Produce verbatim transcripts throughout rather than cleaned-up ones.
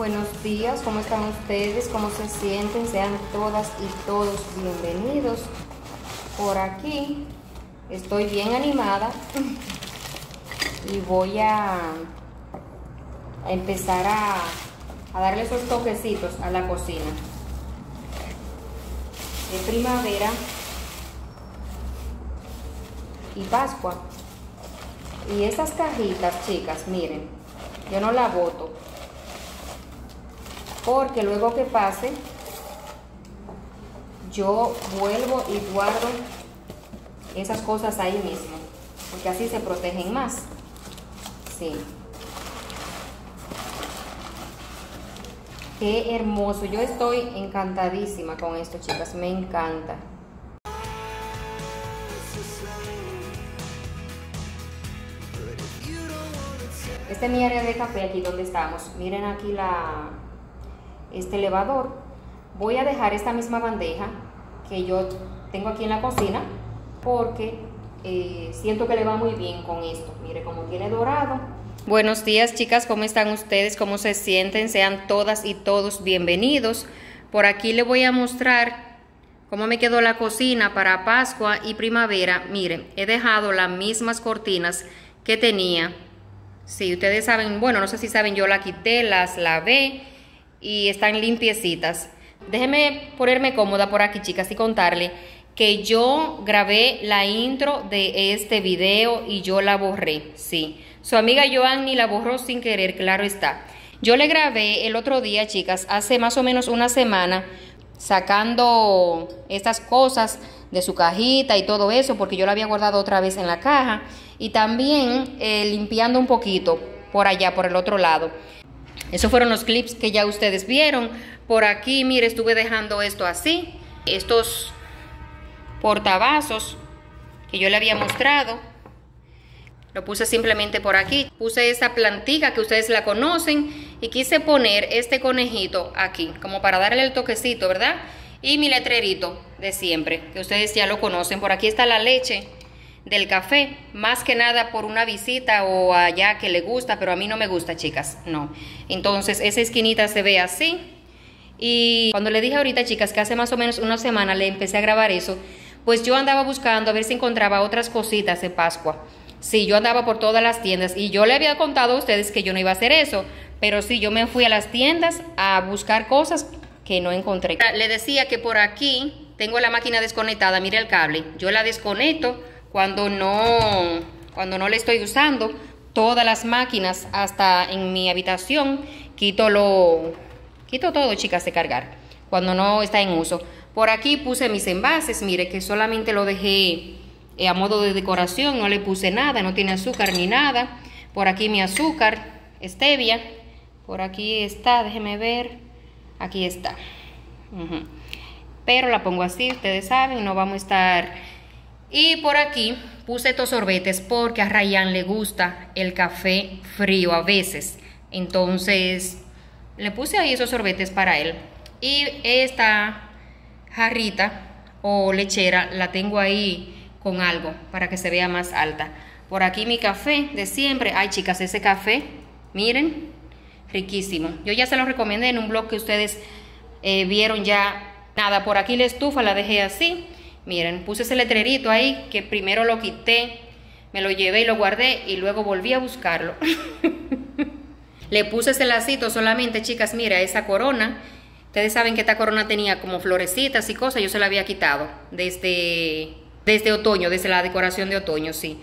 Buenos días, ¿cómo están ustedes? ¿Cómo se sienten? Sean todas y todos bienvenidos. Por aquí estoy bien animada y voy a, a empezar a, a darle esos toquecitos a la cocina. De primavera y Pascua. Y estas cajitas, chicas, miren, yo no la boto, porque luego que pase, yo vuelvo y guardo esas cosas ahí mismo, porque así se protegen más. Sí. Qué hermoso. Yo estoy encantadísima con esto, chicas. Me encanta. Este es mi área de café, aquí donde estamos. Miren aquí la, este elevador. Voy a dejar esta misma bandeja que yo tengo aquí en la cocina, porque eh, siento que le va muy bien con esto. Mire cómo tiene dorado. Buenos días, chicas, ¿cómo están ustedes? ¿Cómo se sienten? Sean todas y todos bienvenidos. Por aquí les voy a mostrar cómo me quedó la cocina para Pascua y primavera. Miren, he dejado las mismas cortinas que tenía. Sí, ustedes saben, bueno, no sé si saben, yo la quité, las lavé y están limpiecitas. Déjenme ponerme cómoda por aquí, chicas, y contarle que yo grabé la intro de este video y yo la borré, sí. Su amiga Joanny la borró sin querer, claro está. Yo le grabé el otro día, chicas, hace más o menos una semana, sacando estas cosas de su cajita y todo eso, porque yo la había guardado otra vez en la caja. Y también eh, limpiando un poquito por allá, por el otro lado. Esos fueron los clips que ya ustedes vieron. Por aquí, mire, estuve dejando esto así. Estos portavasos que yo le había mostrado. Lo puse simplemente por aquí. Puse esa plantita que ustedes la conocen. Y quise poner este conejito aquí, como para darle el toquecito, ¿verdad? Y mi letrerito de siempre, que ustedes ya lo conocen. Por aquí está la leche del café, más que nada por una visita o allá que le gusta, pero a mí no me gusta, chicas, no. Entonces esa esquinita se ve así. Y cuando le dije ahorita, chicas, que hace más o menos una semana le empecé a grabar eso, pues yo andaba buscando a ver si encontraba otras cositas de Pascua. Sí, yo andaba por todas las tiendas y yo le había contado a ustedes que yo no iba a hacer eso, pero sí, yo me fui a las tiendas a buscar cosas que no encontré. Le decía que por aquí tengo la máquina desconectada, mire el cable, yo la desconecto cuando no, cuando no le estoy usando. Todas las máquinas, hasta en mi habitación, quito lo, quito todo, chicas, de cargar, cuando no está en uso. Por aquí puse mis envases, mire que solamente lo dejé eh, a modo de decoración, no le puse nada, no tiene azúcar ni nada. Por aquí mi azúcar, stevia, por aquí está, déjenme ver, aquí está. Uh-huh. Pero la pongo así, ustedes saben, no vamos a estar. Y por aquí puse estos sorbetes porque a Ryan le gusta el café frío a veces. Entonces le puse ahí esos sorbetes para él. Y esta jarrita o lechera la tengo ahí con algo para que se vea más alta. Por aquí mi café de siempre. Ay, chicas, ese café, miren, riquísimo. Yo ya se lo recomendé en un blog que ustedes eh, vieron ya. Nada, por aquí la estufa la dejé así. Miren, puse ese letrerito ahí, que primero lo quité, me lo llevé y lo guardé y luego volví a buscarlo. Le puse ese lacito solamente, chicas, mira, esa corona. Ustedes saben que esta corona tenía como florecitas y cosas, yo se la había quitado desde, desde otoño, desde la decoración de otoño, sí.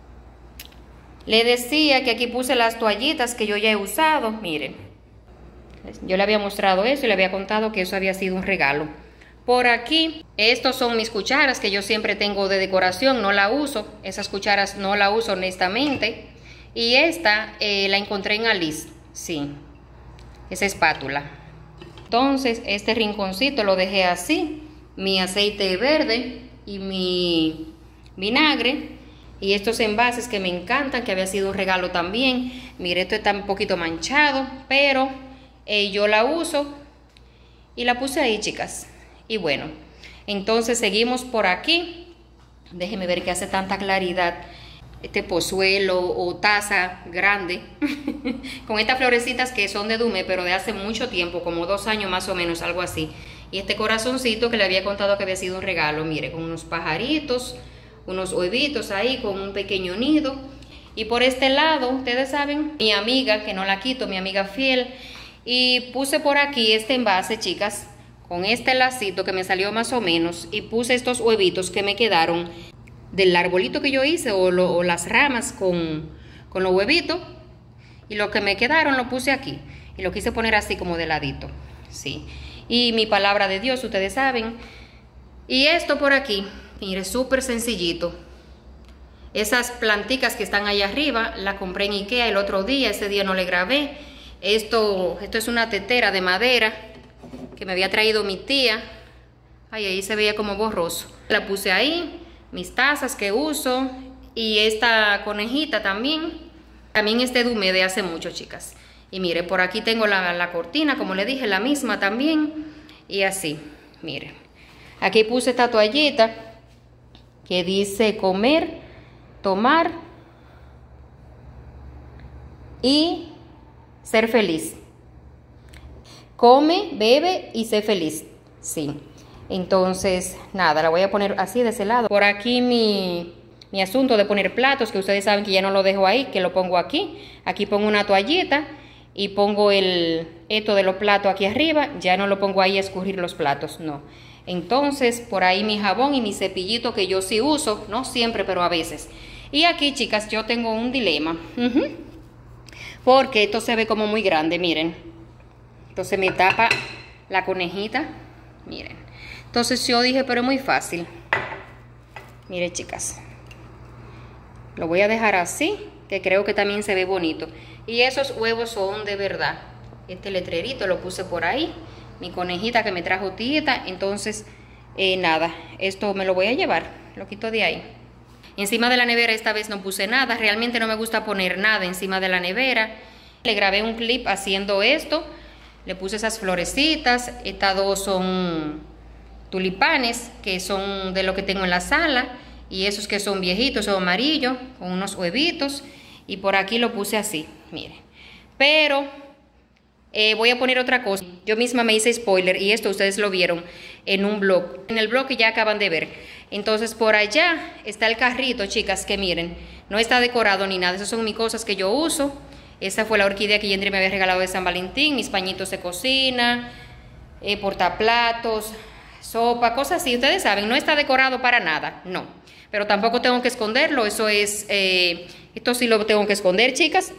Le decía que aquí puse las toallitas que yo ya he usado, miren. Yo le había mostrado eso y le había contado que eso había sido un regalo. Por aquí, estos son mis cucharas que yo siempre tengo de decoración, no la uso, esas cucharas no la uso honestamente. Y esta eh, la encontré en Alice, sí, esa espátula. Entonces, este rinconcito lo dejé así, mi aceite verde y mi vinagre. Y estos envases que me encantan, que había sido un regalo también. Mire, esto está un poquito manchado, pero eh, yo la uso y la puse ahí, chicas. Y bueno, entonces seguimos por aquí. Déjenme ver que hace tanta claridad. este pozuelo o taza grande con estas florecitas que son de Dumé, pero de hace mucho tiempo, como dos años más o menos, algo así. Y este corazoncito que le había contado que había sido un regalo, mire, con unos pajaritos, unos huevitos ahí, con un pequeño nido. Y por este lado, ustedes saben, mi amiga, que no la quito, mi amiga fiel, y puse por aquí este envase, chicas, con este lacito que me salió más o menos, y puse estos huevitos que me quedaron del arbolito que yo hice, o, lo, o las ramas con, con los huevitos, y lo que me quedaron lo puse aquí, y lo quise poner así como de ladito, sí. Y mi palabra de Dios, ustedes saben. Y esto por aquí, mire, súper sencillito. Esas planticas que están allá arriba, la compré en Ikea el otro día, ese día no le grabé. Esto, esto es una tetera de madera que me había traído mi tía. Ay, ahí se veía como borroso. La puse ahí, mis tazas que uso, y esta conejita también. También este Dumé de hace mucho, chicas. Y mire, por aquí tengo la, la cortina, como le dije, la misma también. Y así, mire. Aquí puse esta toallita que dice comer, tomar y ser feliz. Come, bebe y sé feliz. Sí. Entonces, nada, la voy a poner así de ese lado. Por aquí mi, mi asunto de poner platos, que ustedes saben que ya no lo dejo ahí, que lo pongo aquí. Aquí pongo una toallita y pongo el esto de los platos aquí arriba. Ya no lo pongo ahí a escurrir los platos, no. Entonces, por ahí mi jabón y mi cepillito que yo sí uso, no siempre, pero a veces. Y aquí, chicas, yo tengo un dilema. Uh-huh. Porque esto se ve como muy grande, miren. Entonces me tapa la conejita, miren. Entonces yo dije, pero es muy fácil. Miren, chicas. Lo voy a dejar así, que creo que también se ve bonito. Y esos huevos son de verdad. Este letrerito lo puse por ahí. Mi conejita que me trajo tita. Entonces, eh, nada, esto me lo voy a llevar. Lo quito de ahí. Encima de la nevera esta vez no puse nada. Realmente no me gusta poner nada encima de la nevera. Le grabé un clip haciendo esto. Le puse esas florecitas. Estas dos son tulipanes, que son de lo que tengo en la sala. Y esos que son viejitos, son amarillos, con unos huevitos. Y por aquí lo puse así, mire. Pero eh, voy a poner otra cosa. Yo misma me hice spoiler y esto ustedes lo vieron en un blog. En el blog que ya acaban de ver. Entonces por allá está el carrito, chicas, que miren. No está decorado ni nada. Esas son mis cosas que yo uso. Esa fue la orquídea que Yendri me había regalado de San Valentín. Mis pañitos de cocina, eh, portaplatos, sopa, cosas así. Ustedes saben, no está decorado para nada, no. Pero tampoco tengo que esconderlo. Eso es... Eh, esto sí lo tengo que esconder, chicas.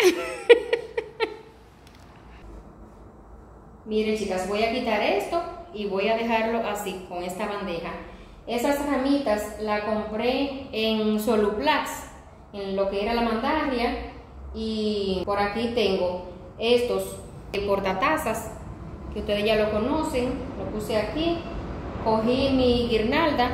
Miren, chicas, voy a quitar esto y voy a dejarlo así, con esta bandeja. Esas ramitas la compré en Soluplax, en lo que era la Mandarria. Y por aquí tengo estos portatazas, que ustedes ya lo conocen. Lo puse aquí. Cogí mi guirnalda.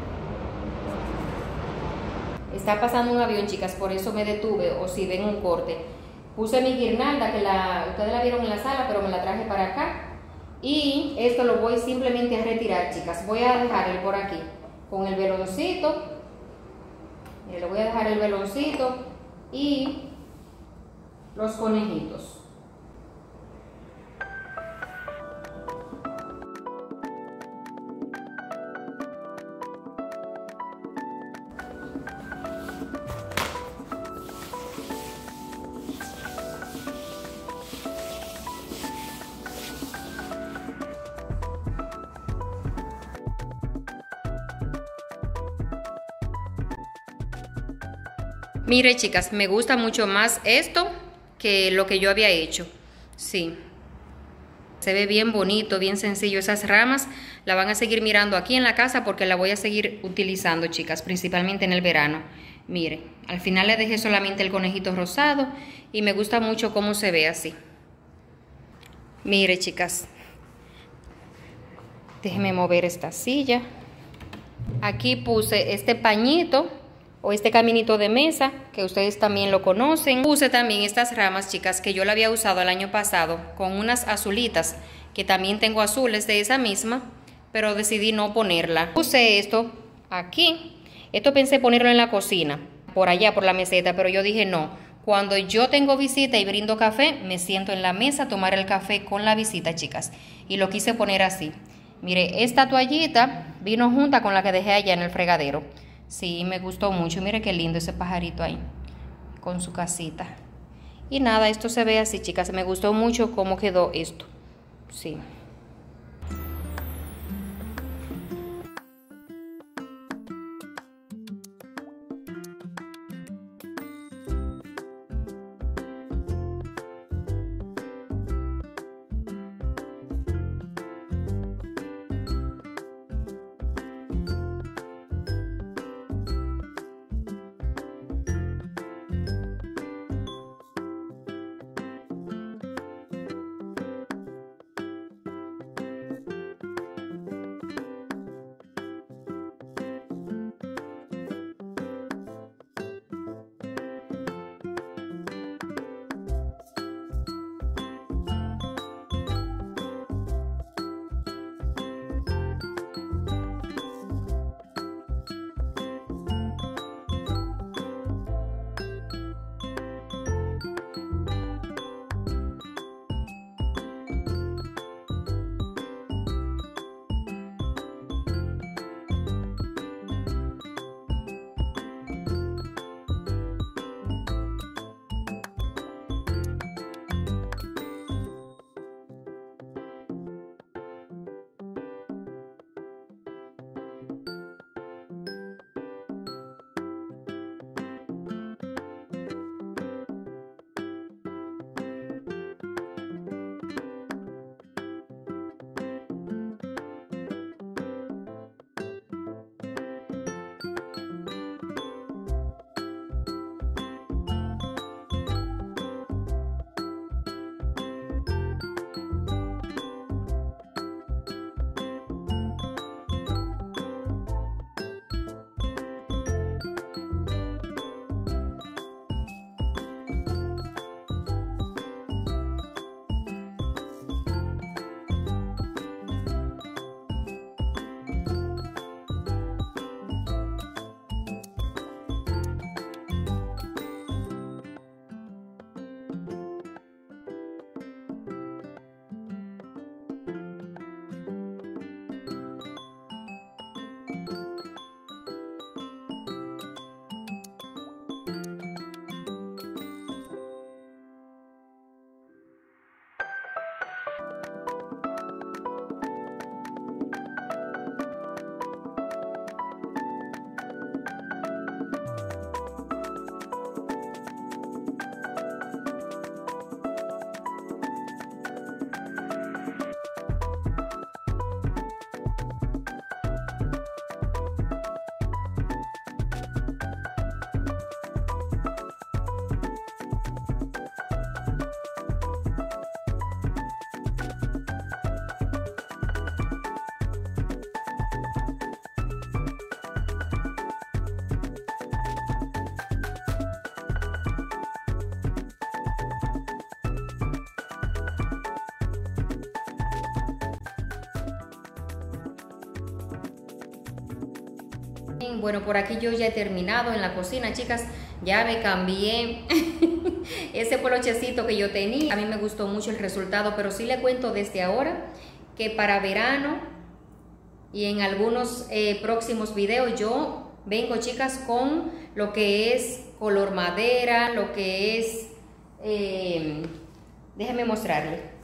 Está pasando un avión, chicas, por eso me detuve, o si ven un corte. Puse mi guirnalda, que la, ustedes la vieron en la sala, pero me la traje para acá. Y esto lo voy simplemente a retirar, chicas. Voy a dejarlo por aquí, con el veloncito. Miren, le voy a dejar el veloncito y los conejitos. Mire, chicas, me gusta mucho más esto que lo que yo había hecho. Sí. Se ve bien bonito, bien sencillo. Esas ramas la van a seguir mirando aquí en la casa porque la voy a seguir utilizando, chicas, principalmente en el verano. Mire, al final le dejé solamente el conejito rosado y me gusta mucho cómo se ve así. Mire, chicas. Déjenme mover esta silla. Aquí puse este pañito o este caminito de mesa, que ustedes también lo conocen. Puse también estas ramas, chicas, que yo la había usado el año pasado, con unas azulitas, que también tengo azules de esa misma, pero decidí no ponerla. Puse esto aquí. Esto pensé ponerlo en la cocina, por allá, por la meseta, pero yo dije no. Cuando yo tengo visita y brindo café, me siento en la mesa a tomar el café con la visita, chicas. Y lo quise poner así. Mire, esta toallita vino junta con la que dejé allá en el fregadero. Sí, me gustó mucho. Mire qué lindo ese pajarito ahí, con su casita. Y nada, esto se ve así, chicas. Me gustó mucho cómo quedó esto. Sí. Bueno, por aquí yo ya he terminado en la cocina, chicas. Ya me cambié ese polochecito que yo tenía. A mí me gustó mucho el resultado, pero sí le cuento desde ahora que para verano y en algunos eh, próximos videos yo vengo, chicas, con lo que es color madera, lo que es... Eh, déjenme mostrarle.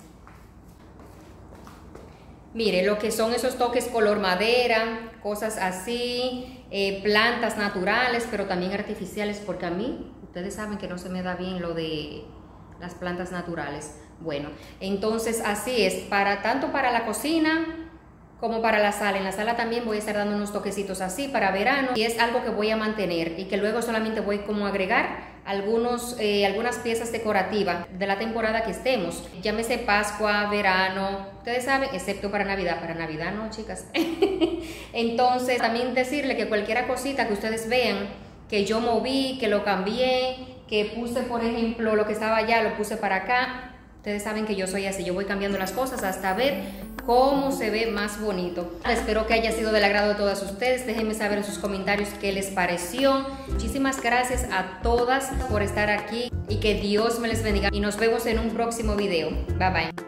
Mire, lo que son esos toques color madera, cosas así, eh, plantas naturales, pero también artificiales, porque a mí, ustedes saben que no se me da bien lo de las plantas naturales. Bueno, entonces así es, para tanto para la cocina como para la sala. En la sala también voy a estar dando unos toquecitos así para verano, y es algo que voy a mantener y que luego solamente voy como a agregar algunos, eh, algunas piezas decorativas de la temporada que estemos, llámese Pascua, verano, ustedes saben, excepto para Navidad. Para Navidad no, chicas. Entonces también decirle que cualquier cosita que ustedes vean que yo moví, que lo cambié, que puse, por ejemplo, lo que estaba allá lo puse para acá, Ustedes saben que yo soy así, yo voy cambiando las cosas hasta ver cómo se ve más bonito. Espero que haya sido del agrado de todas ustedes. Déjenme saber en sus comentarios qué les pareció. Muchísimas gracias a todas por estar aquí y que Dios me les bendiga. Y nos vemos en un próximo video. Bye bye.